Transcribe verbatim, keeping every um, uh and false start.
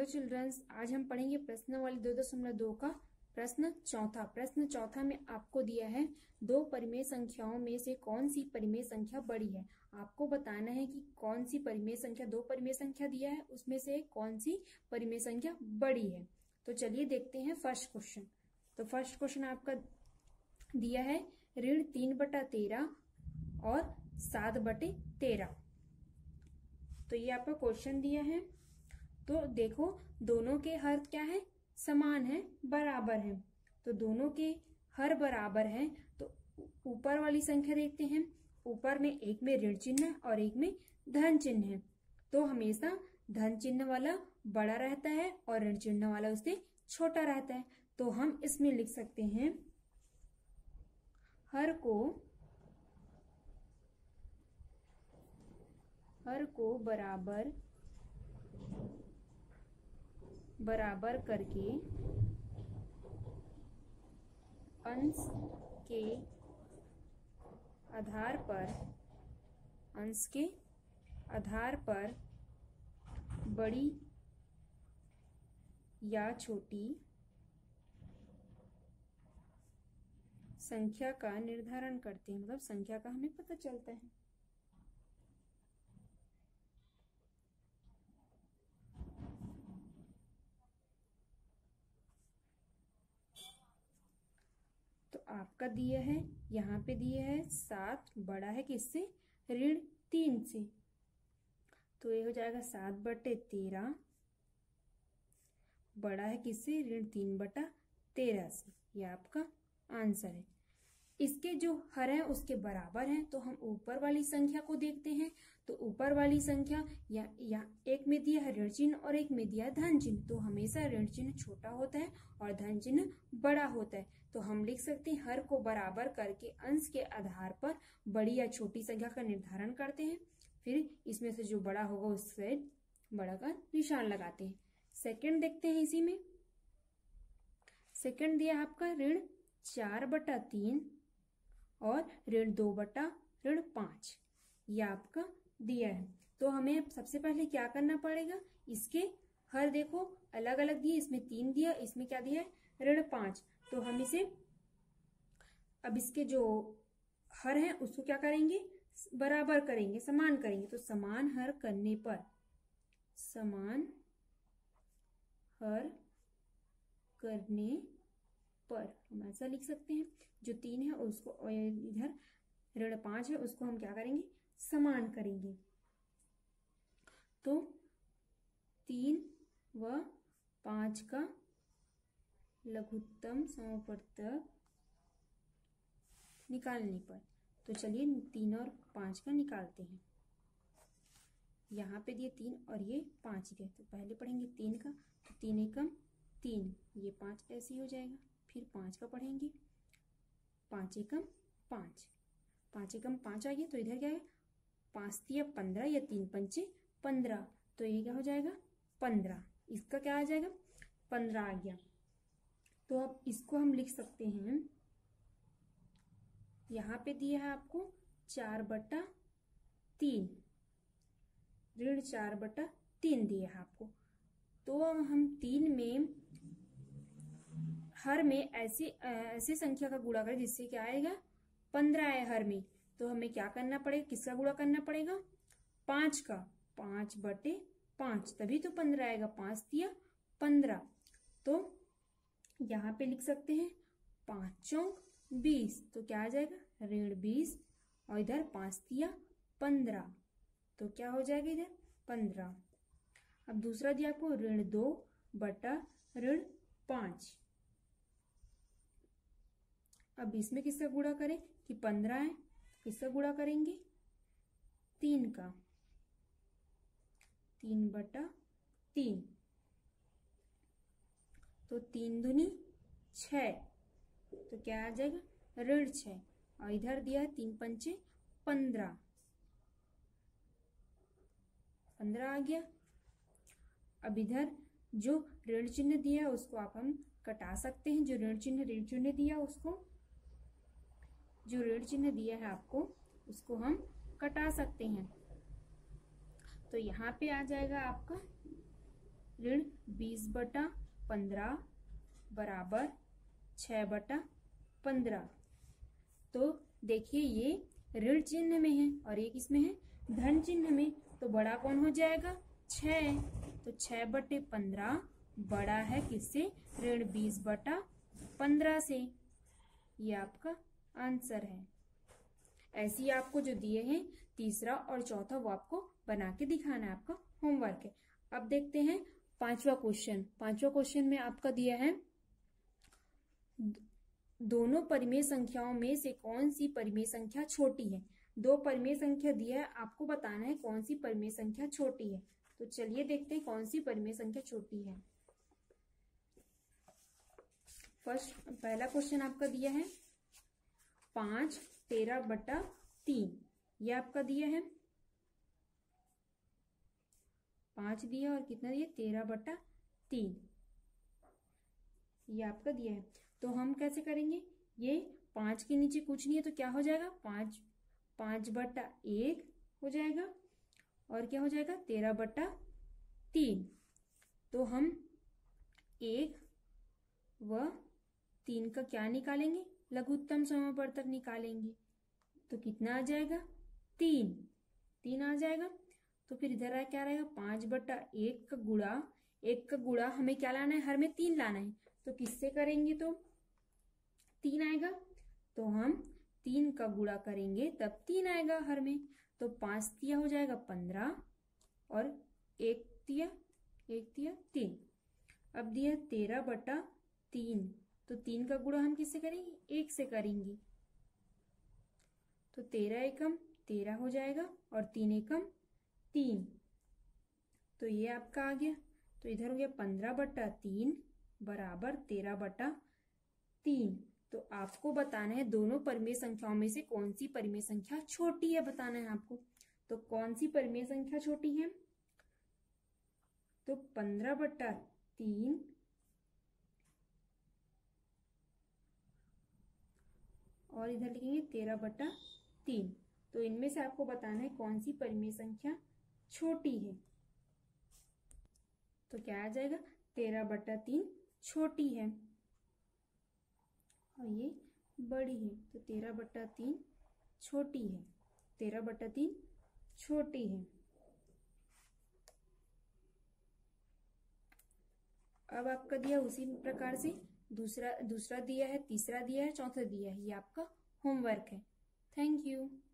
Hello children's, आज हम पढ़ेंगे प्रश्नावली दो दशमलव दो का प्रश्न चौथा। प्रश्न चौथा में आपको दिया है दो परिमेय संख्याओं में से कौन सी परिमेय संख्या बड़ी है। आपको बताना है कि कौन सी परिमेय संख्या, दो परिमेय संख्या दिया है उसमें से कौन सी परिमेय संख्या बड़ी है। तो चलिए देखते हैं फर्स्ट क्वेश्चन। तो फर्स्ट क्वेश्चन आपका दिया है ऋण तीन बटा तेरह और सात बटे तेरह। तो ये आपका क्वेश्चन दिया है। तो देखो दोनों के हर क्या है, समान है, बराबर है। तो दोनों के हर बराबर है तो ऊपर वाली संख्या देखते हैं। ऊपर में एक में ऋण चिन्ह है और एक में धन चिन्ह है। तो हमेशा धन चिन्ह वाला बड़ा रहता है और ऋण चिन्ह वाला उससे छोटा रहता है। तो हम इसमें लिख सकते हैं हर को हर को बराबर बराबर करके अंश के आधार पर अंश के आधार पर बड़ी या छोटी संख्या का निर्धारण करते हैं। मतलब संख्या का हमें पता चलता है। तो आपका दिया है, यहाँ पे दिया है सात बड़ा है किससे, ऋण तीन से। तो ये हो जाएगा सात बटे तेरह बड़ा है किससे, ऋण तीन बटा तेरह से। ये आपका आंसर है। इसके जो हर है उसके बराबर है। तो हम ऊपर वाली संख्या को देखते हैं। तो ऊपर वाली संख्या या, या एक में दिया है ऋण चिन्ह और एक में दिया है धन चिन्ह। तो हमेशा ऋण चिन्ह छोटा होता है और धन चिन्ह बड़ा होता है। तो हम लिख सकते हैं हर को बराबर करके अंश के आधार पर बड़ी या छोटी संख्या का निर्धारण करते हैं। फिर इसमें से जो बड़ा होगा उससे बड़ा का निशान लगाते हैं। सेकंड देखते हैं। इसी में सेकंड दिया आपका ऋण चार बटा तीन और ऋण दो बटा ऋण पांच। यह आपका दिया है। तो हमें सबसे पहले क्या करना पड़ेगा, इसके हर देखो अलग अलग दिए। इसमें तीन दिया, इसमें क्या दिया है ऋण पांच। तो हम इसे अब इसके जो हर है उसको क्या करेंगे, बराबर करेंगे, समान करेंगे। तो समान हर करने पर समान हर करने पर हम ऐसा लिख सकते हैं, जो तीन है उसको इधर ऋण पांच है उसको हम क्या करेंगे, समान करेंगे। तो तीन व पांच का लघुत्तम समापवर्तक निकालने पर। तो चलिए तीन और पांच का निकालते हैं। यहाँ पे दिए तीन और ये पांच दिए। तो पहले पढ़ेंगे तीन का। तो तीन एकम तीन, ये पांच ऐसे ही हो जाएगा। फिर पांच का पढ़ेंगे, पांच एकम पांच, पांच एकम पांच आ गया। तो इधर क्या है, पांच तिया पंद्रह या तीन पंचे पंद्रह। तो ये क्या हो जाएगा, पंद्रह। इसका क्या आ जाएगा, पंद्रह आ गया। तो अब इसको हम लिख सकते हैं, यहाँ पे दिया है आपको चार बटा तीन, ऋण चार बटा तीन दिया है आपको। तो हम तीन में हर में ऐसी ऐसी संख्या का गुणा करें जिससे क्या आएगा, पंद्रह है हर में। तो हमें क्या करना पड़ेगा, किसका गुणा करना पड़ेगा, पांच का। पांच बटे पांच, तभी तो पंद्रह आएगा। पांच दिया पंद्रह। तो यहाँ पे लिख सकते हैं पांचों बीस। तो क्या आ जाएगा, ऋण बीस। और इधर पांच दिया पंद्रह। तो क्या हो जाएगा, इधर पंद्रह। अब दूसरा दिया आपको ऋण दो बटा ऋण पांच। अब इसमें किसका गुणा करें कि पंद्रह है, किसका गुणा करेंगे, तीन का। तीन बटा तीन। तो तीन दूनी छह। तो क्या आ जाएगा, ऋण छह। और इधर दिया है तीन पंचे पंद्रह, पंद्रह आ गया। अब इधर जो ऋण चिन्ह दिया है उसको आप हम कटा सकते हैं। जो ऋण चिन्ह ऋण चिन्ह दिया उसको जो ऋण चिन्ह दिया है आपको उसको हम कटा सकते हैं। तो यहाँ पे आ जाएगा आपका ऋण बीस बटा पंद्रह बराबर छः बटा पंद्रह। तो देखिए ये ऋण चिन्ह में है और ये किसमें है, धन चिन्ह में। तो बड़ा कौन हो जाएगा, छः। तो छः बटे पंद्रह बड़ा है किससे, ऋण बीस बटा पंद्रह से। ये आपका आंसर है। ऐसे ही आपको जो दिए हैं तीसरा और चौथा वो आपको बना के दिखाना है, आपका होमवर्क है। अब देखते हैं पांचवा क्वेश्चन। पांचवा क्वेश्चन में आपका दिया है दोनों परिमेय संख्याओं में से कौन सी परिमेय संख्या छोटी है। दो परिमेय संख्या दिया है, आपको बताना है कौन सी परिमेय संख्या छोटी है। तो चलिए देखते हैं कौन सी परिमेय संख्या छोटी है। फर्स्ट पहला क्वेश्चन आपका दिया है पांच तेरह बटा तीन। ये आपका दिया है पांच दिया और कितना दिया, तेरह बटा तीन। ये आपका दिया है। तो हम कैसे करेंगे, ये पांच के नीचे कुछ नहीं है तो क्या हो जाएगा, पांच पांच बटा एक हो जाएगा और क्या हो जाएगा, तेरह बटा तीन। तो हम एक व तीन का क्या निकालेंगे, लघुत्तम समापवर्तक निकालेंगे। तो कितना आ जाएगा, तीन तीन आ जाएगा। तो फिर इधर क्या रहेगा, पांच बटा एक का गुणा, एक का गुणा हमें क्या लाना है, हर में तीन लाना है। तो किससे करेंगे तो तीन आएगा। तो हम तीन का गुणा करेंगे तब तीन आएगा हर में। तो पांच तिया हो जाएगा पंद्रह और एक तिया एक तिया तीन। अब दिया तेरह बटा तीन। तो तीन का गुणा हम किससे करेंगे, एक से करेंगे। तो तेरह एकम तेरह हो जाएगा और तीन एकम तीन। तो ये आपका आ गया। तो इधर हो गया पंद्रह बटा तीन बराबर तेरह बटा तीन। तो आपको बताना है दोनों परिमेय संख्याओं में से कौन सी परिमेय संख्या छोटी है, बताना है आपको। तो कौन सी परिमेय संख्या छोटी है, तो पंद्रह बटा तीन और इधर लिखेंगे तेरह बटा तीन। तो इनमें से आपको बताना है कौन सी परिमेय संख्या छोटी है। तो क्या आ जाएगा, तेरह बटा तीन छोटी है और ये बड़ी है। तो तेरह बटा तीन छोटी है, तेरह बटा तीन छोटी है। अब आपका दिया उसी प्रकार से दूसरा दूसरा दिया है, तीसरा दिया है, चौथा दिया है। ये आपका होमवर्क है। Thank you.